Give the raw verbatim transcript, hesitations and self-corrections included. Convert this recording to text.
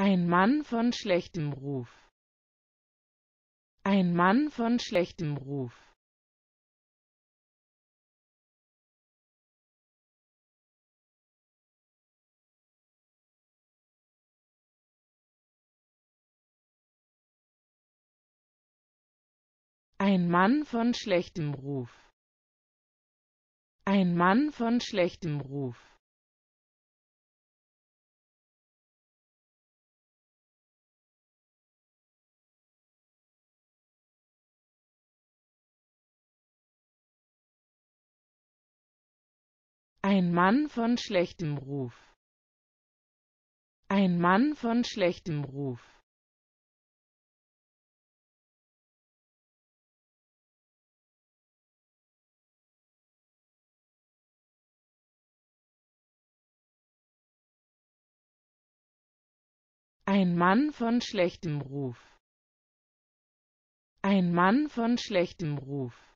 Ein Mann von schlechtem Ruf. Ein Mann von schlechtem Ruf. Ein Mann von schlechtem Ruf. Ein Mann von schlechtem Ruf. Ein Mann von schlechtem Ruf. Ein Mann von schlechtem Ruf. Ein Mann von schlechtem Ruf. Ein Mann von schlechtem Ruf.